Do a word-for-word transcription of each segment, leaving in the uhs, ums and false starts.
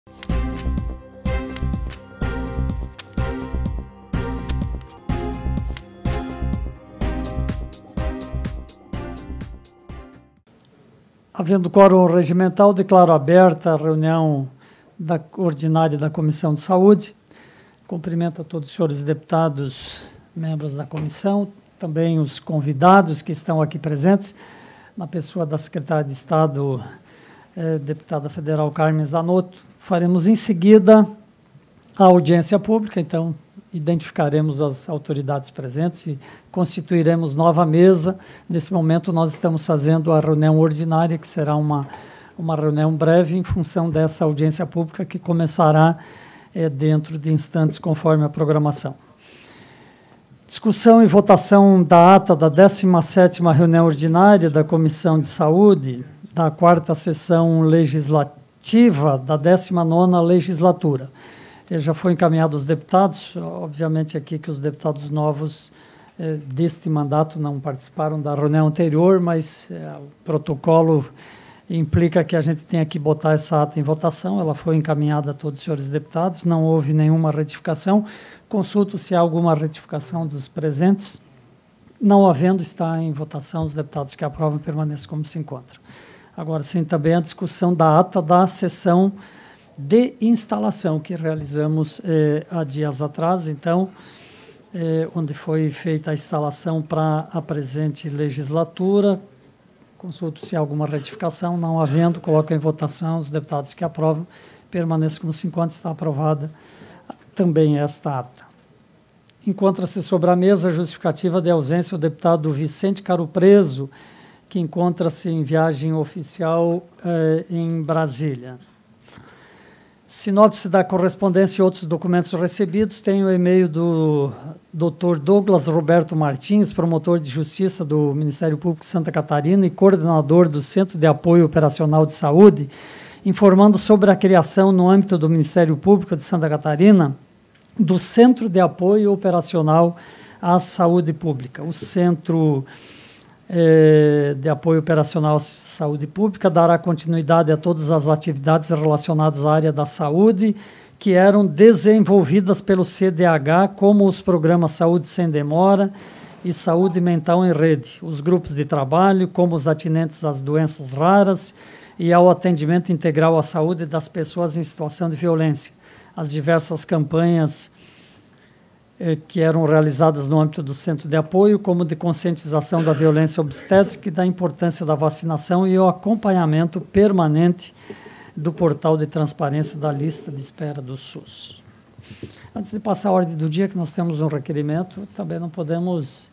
Havendo quórum regimental, declaro aberta a reunião da, ordinária da Comissão de Saúde. Cumprimento a todos os senhores deputados, membros da comissão, também os convidados que estão aqui presentes, na pessoa da secretária de Estado, eh, deputada federal Carmen Zanotto. Faremos em seguida a audiência pública, então identificaremos as autoridades presentes e constituiremos nova mesa. Nesse momento nós estamos fazendo a reunião ordinária, que será uma, uma reunião breve em função dessa audiência pública que começará é, dentro de instantes conforme a programação. Discussão e votação da ata da décima sétima reunião ordinária da Comissão de Saúde, da quarta sessão legislativa da décima nona legislatura. Ele já foi encaminhado aos deputados, obviamente aqui que os deputados novos eh, deste mandato não participaram da reunião anterior, mas eh, o protocolo implica que a gente tenha que botar essa ata em votação. Ela foi encaminhada a todos os senhores deputados, não houve nenhuma retificação. Consulto se há alguma retificação dos presentes. Não havendo, está em votação. Os deputados que aprovam permaneçam como se encontram. Agora sim, também a discussão da ata da sessão de instalação que realizamos eh, há dias atrás, então, eh, onde foi feita a instalação para a presente legislatura. Consulto se há alguma retificação. Não havendo, coloco em votação. Os deputados que aprovam permaneçam como se encontra. Está aprovada também esta ata. Encontra-se sobre a mesa a justificativa de ausência o deputado Vicente Caro Preso, que encontra-se em viagem oficial eh, em Brasília. Sinopse da correspondência e outros documentos recebidos. Tem o e-mail do doutor Douglas Roberto Martins, promotor de justiça do Ministério Público de Santa Catarina e coordenador do Centro de Apoio Operacional de Saúde, informando sobre a criação no âmbito do Ministério Público de Santa Catarina do Centro de Apoio Operacional à Saúde Pública. O Centro de Apoio Operacional à Saúde Pública dará continuidade a todas as atividades relacionadas à área da saúde que eram desenvolvidas pelo C D H, como os programas Saúde Sem Demora e Saúde Mental em Rede, os grupos de trabalho, como os atinentes às doenças raras e ao atendimento integral à saúde das pessoas em situação de violência, as diversas campanhas que eram realizadas no âmbito do Centro de Apoio, como de conscientização da violência obstétrica e da importância da vacinação e o acompanhamento permanente do portal de transparência da lista de espera do SUS. Antes de passar a ordem do dia, que nós temos um requerimento, também não podemos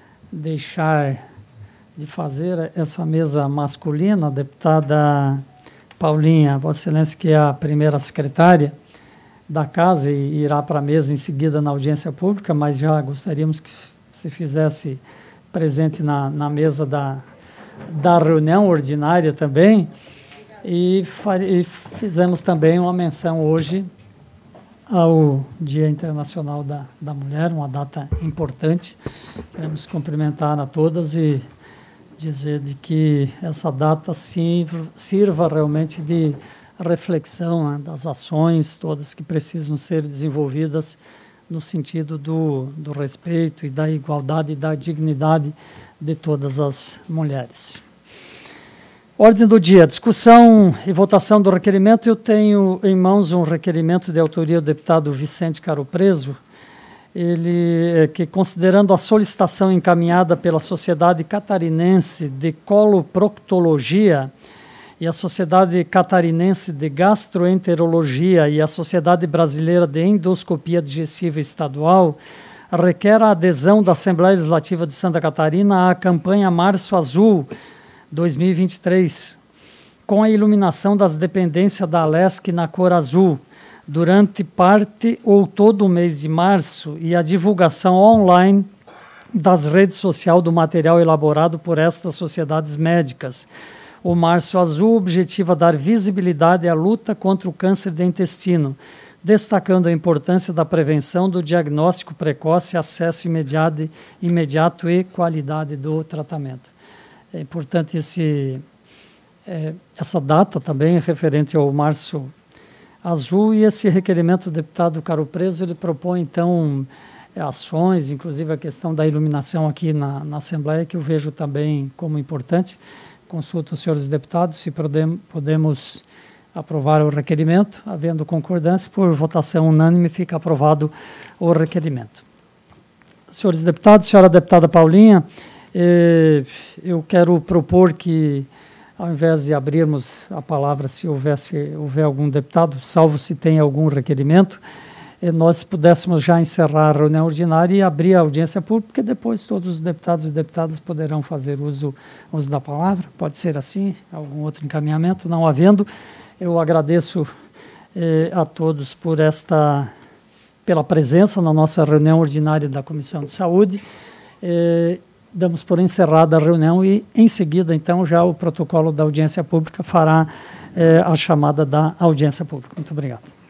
deixar de fazer essa mesa masculina. A deputada Paulinha, Vossa Excelência, que é a primeira secretária da casa e irá para a mesa em seguida na audiência pública, mas já gostaríamos que se fizesse presente na, na mesa da, da reunião ordinária também, e, e fizemos também uma menção hoje ao Dia Internacional da, da Mulher, uma data importante. Queremos cumprimentar a todas e dizer de que essa data sirva, sirva realmente de reflexão, né, das ações todas que precisam ser desenvolvidas no sentido do, do respeito e da igualdade e da dignidade de todas as mulheres. Ordem do dia, discussão e votação do requerimento. Eu tenho em mãos um requerimento de autoria do deputado Vicente Caro Preso, ele, que, considerando a solicitação encaminhada pela Sociedade Catarinense de Coloproctologia e a Sociedade Catarinense de Gastroenterologia e a Sociedade Brasileira de Endoscopia Digestiva Estadual, requer a adesão da Assembleia Legislativa de Santa Catarina à campanha Março Azul dois mil e vinte e três, com a iluminação das dependências da Alesc na cor azul, durante parte ou todo o mês de março, e a divulgação online das redes sociais do material elaborado por estas sociedades médicas. O Março Azul objetiva dar visibilidade à luta contra o câncer de intestino, destacando a importância da prevenção, do diagnóstico precoce, acesso imediato, imediato e qualidade do tratamento. É importante esse, é, essa data também, referente ao Março azul, e esse requerimento do deputado Caro Preso, ele propõe, então, ações, inclusive a questão da iluminação aqui na, na Assembleia, que eu vejo também como importante. Consulto os senhores deputados se podemos, podemos aprovar o requerimento. Havendo concordância, por votação unânime, fica aprovado o requerimento. Senhores deputados, senhora deputada Paulinha, eh, eu quero propor que, ao invés de abrirmos a palavra, se houvesse, houver algum deputado, salvo se tem algum requerimento, eh, nós pudéssemos já encerrar a reunião ordinária e abrir a audiência pública, porque depois todos os deputados e deputadas poderão fazer uso, uso da palavra. Pode ser assim, algum outro encaminhamento. Não havendo, eu agradeço eh, a todos por esta... pela presença na nossa reunião ordinária da Comissão de Saúde. Eh, damos por encerrada a reunião e, em seguida, então, já o protocolo da audiência pública fará eh, a chamada da audiência pública. Muito obrigado.